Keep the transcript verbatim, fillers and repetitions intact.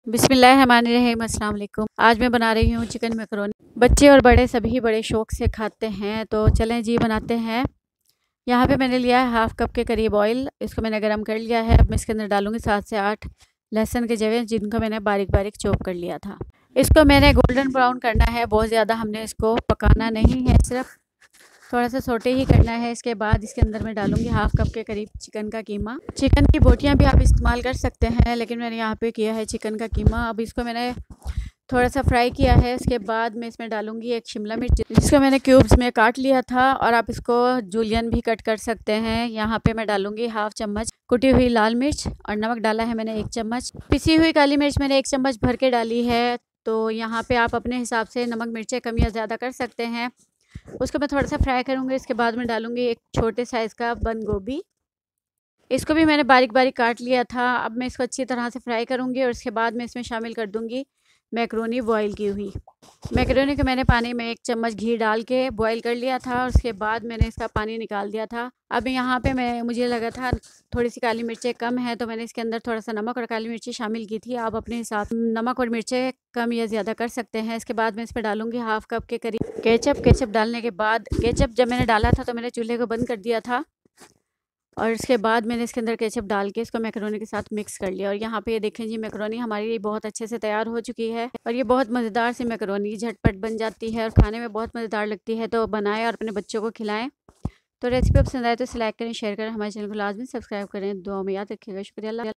बिस्मिल्लाहिर्रहमानिर्रहीम अस्सलाम वालेकुम। आज मैं बना रही हूँ चिकन मैकरोनी। बच्चे और बड़े सभी बड़े शौक़ से खाते हैं, तो चलें जी बनाते हैं। यहाँ पे मैंने लिया है हाफ़ कप के करीब ऑयल। इसको मैंने गरम कर लिया है। अब मैं इसके अंदर डालूँगी सात से आठ लहसुन के जवे, जिनको मैंने बारीक बारीक चॉप कर लिया था। इसको मैंने गोल्डन ब्राउन करना है, बहुत ज़्यादा हमने इसको पकाना नहीं है, सिर्फ थोड़ा सा सोटे ही करना है। इसके बाद इसके अंदर मैं डालूंगी हाफ़ कप के करीब चिकन का कीमा। चिकन की बोटियां भी आप इस्तेमाल कर सकते हैं, लेकिन मैंने यहाँ पे किया है चिकन का कीमा। अब इसको मैंने थोड़ा सा फ्राई किया है। इसके बाद मैं इसमें डालूंगी एक शिमला मिर्च, जिसको मैंने क्यूब्स में काट लिया था, और आप इसको जूलियन भी कट कर सकते हैं। यहाँ पे मैं डालूंगी हाफ चम्मच कुटी हुई लाल मिर्च, और नमक डाला है मैंने एक चम्मच। पिसी हुई काली मिर्च मैंने एक चम्मच भर के डाली है। तो यहाँ पे आप अपने हिसाब से नमक मिर्चें कम या ज़्यादा कर सकते हैं। उसको मैं थोड़ा सा फ्राई करूँगी। इसके बाद में डालूँगी एक छोटे साइज़ का बंद गोभी। इसको भी मैंने बारीक बारीक काट लिया था। अब मैं इसको अच्छी तरह से फ्राई करूँगी, और उसके बाद मैं इसमें शामिल कर दूँगी मैकरोनी बॉईल की हुई। मैकरोनी को मैंने पानी में एक चम्मच घी डाल के बॉईल कर लिया था, और उसके बाद मैंने इसका पानी निकाल दिया था। अब यहाँ पे मैं मुझे लगा था थोड़ी सी काली मिर्चें कम है, तो मैंने इसके अंदर थोड़ा सा नमक और काली मिर्ची शामिल की थी। आप अपने हिसाब नमक और मिर्चें कम या ज़्यादा कर सकते हैं। इसके बाद मैं इस पर डालूँगी हाफ़ कप के करीब केचप। केचप डालने के बाद, केचप जब मैंने डाला था तो मैंने चूल्हे को बंद कर दिया था, और इसके बाद मैंने इसके अंदर केचप डाल के इसको मैकरोनी के साथ मिक्स कर लिया। और यहाँ पे ये देखें जी, मैकरोनी हमारी बहुत अच्छे से तैयार हो चुकी है, और ये बहुत मज़ेदार सी मैकरोनी झटपट बन जाती है और खाने में बहुत मज़ेदार लगती है। तो बनाएं और अपने बच्चों को खिलाएं। तो रेसिपी पसंद आए तो इसे लाइक करें, शेयर करें, हमारे चैनल को लाजमी सब्सक्राइब करें। दुआ में याद रखिएगा। शुक्रिया।